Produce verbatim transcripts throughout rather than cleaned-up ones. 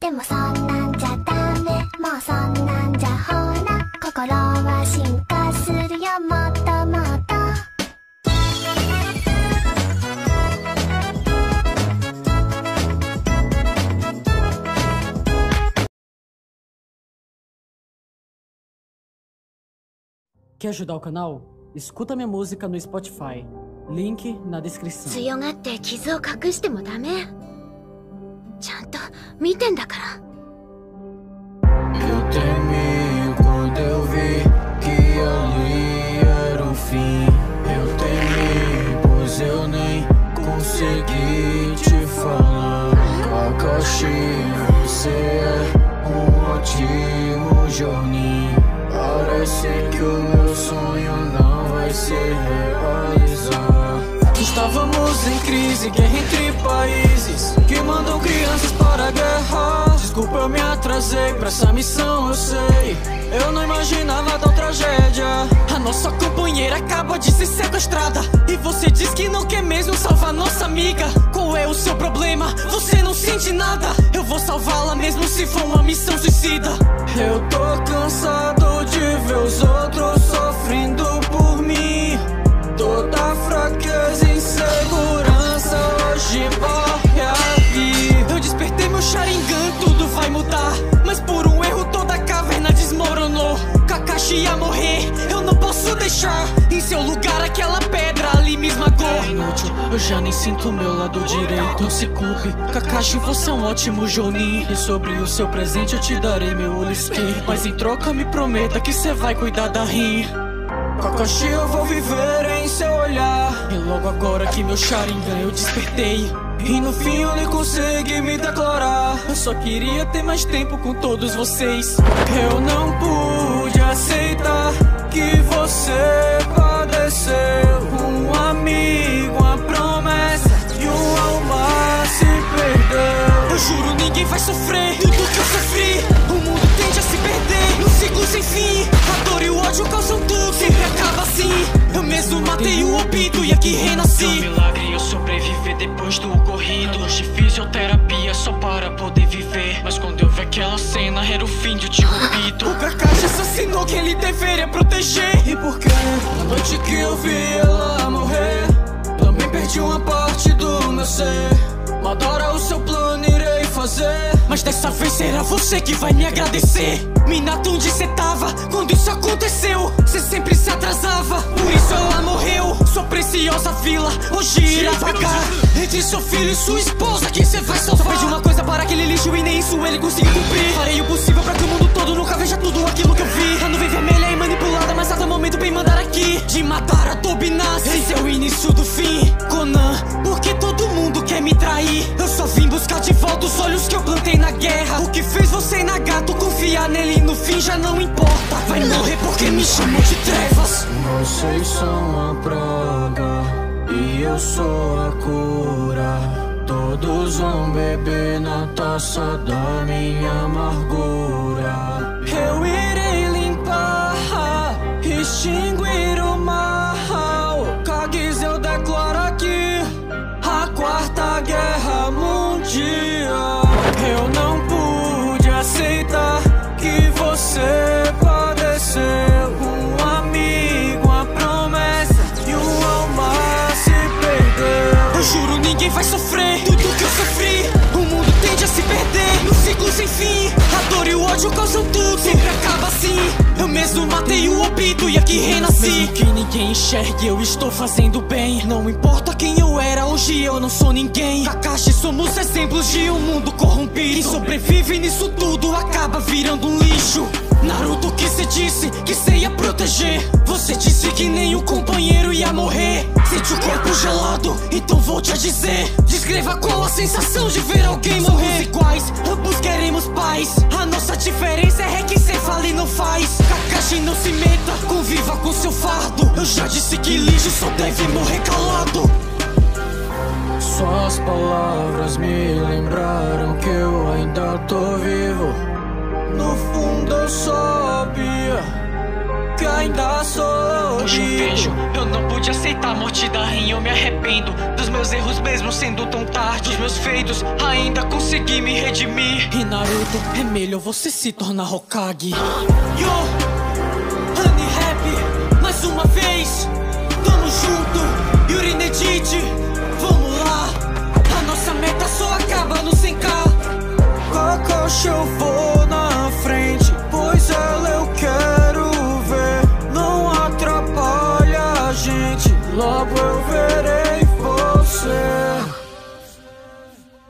でもそんなんじゃダメ、もうそんなんじゃほら心は進化するよもっともっと。 Quer ajudar o canal? Escuta minha música no Spotify. Link na descrição. 強がって傷を隠してもダメ。ちゃんと見てんだから。 Eu temi quando eu vi que ali era o fim. Eu temi, pois eu nem consegui te falar. Kakashi, você é um ótimo Jonin. Parece que o meu sonho não vai se realizar. Estávamos em crise, guerra entre países que mandam crianças para a guerra. Desculpa, eu me atrasei pra essa missão, eu sei. Eu não imaginava tal tragédia. A nossa companheira acaba de ser sequestrada e você diz que não quer mesmo salvar nossa amiga. Qual é o seu problema? Você não sente nada. Eu vou salvá-la mesmo se for uma missão suicida. Eu tô cansado de ver os outros sofrendo por mim. Toda fraqueza e insegurança hoje morre aqui. Eu despertei meu Sharingan, tudo vai mudar, mas por um erro toda a caverna desmoronou. Kakashi ia morrer, eu não posso deixar em seu lugar aquela pedra ali me esmagou. É inútil, eu já nem sinto meu lado direito. Não se culpe, Kakashi, você é um ótimo Jonin. E sobre o seu presente eu te darei meu Olisque, mas em troca me prometa que cê vai cuidar da Rin. Kakashi, eu vou viver em seu olhar. E logo agora que meu Sharingan eu despertei, e no fim eu nem consegui me declarar. Eu só queria ter mais tempo com todos vocês. Eu não pude aceitar que você padeceu. Um amigo, uma promessa e uma alma se perdeu. Eu juro, ninguém vai sofrer tudo que eu sofri. O mundo tende a se perder num ciclo sem fim. A dor e o ódio causam tudo, sempre acaba assim. Eu mesmo matei o Obito e aqui renasci. É um milagre eu sobreviver depois do ocorrido. Hoje fisioterapia só para poder viver, mas quando eu vi aquela cena era o fim de tio Obito. O Kakashi assassinou quem ele deveria proteger. E por que, na noite que eu vi ela morrer, também perdi uma parte do meu ser. Madara, o seu plano irei fazer, mas dessa vez será você que vai me agradecer. Minato, onde cê tava quando isso aconteceu? Cê sempre se atrasava, por isso ela morreu. Sua preciosa vila hoje irá vagar entre seu filho e sua esposa. Quem cê vai salvar? Só pedi uma coisa para aquele lixo e nem isso ele conseguiu cumprir. Farei o possível pra que o mundo todo nunca veja tudo aquilo que eu vi. A nuvem vermelha é manipulada, mas a todo momento bem mandar aqui. De matar a Tobinassi, esse é o início do fim. Conan, porque todo mundo quer me trair? Eu só vim buscar de volta os olhos que eu plantei na guerra. O que fez você e Nagato confiar nele no fim já não importa. Vai morrer porque me chamam de trevas. Vocês são a praga e eu sou a cura. Todos vão beber na taça da minha amargura. Eu irei limpar, extinguir o mal. Kages, eu declaro aqui a quarta guerra mundial. Eu não pude aceitar que você padeceu. Um amigo, uma promessa e uma alma se perdeu. Eu juro, ninguém vai sofrer tudo que eu sofri. O mundo tende a se perder num ciclo sem fim. A dor e o ódio causam tudo, sempre acaba assim. Eu mesmo matei o Obito e aqui renasci. Mesmo que ninguém enxergue, eu estou fazendo bem. Não importa quem eu era, hoje eu não sou ninguém. Kakashi, somos exemplos de um mundo corrompido. Quem sobrevive nisso tudo acaba virando um lixo. Naruto, que cê disse que cê ia proteger? Você disse que nem o companheiro ia morrer. Sente o corpo gelado, então vou te dizer. Descreva qual a sensação de ver alguém morrer. Somos iguais, ambos queremos paz. A nossa diferença é que cê fala e não faz. Kakashi, não se meta, conviva com seu fardo. Eu já disse que lixo só deve morrer calado. Suas palavras me lembraram que eu ainda tô vivo. No fundo eu sabia que ainda sou. Hoje eu colégio eu não pude aceitar a morte da rainha. Eu me arrependo dos meus erros mesmo sendo tão tarde. Dos meus feitos ainda consegui me redimir. E Naruto, é melhor você se tornar Hokage. Yo, Honey Rap, mais uma vez. Tamo junto, Yuri Nejichi. Vamos lá, a nossa meta só acaba no cem K. Kakashi eu vou na frente, pois ela eu quero ver. Não atrapalha a gente, logo eu verei você.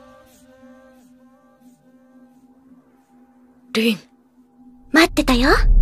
ルイン、待ってたよ。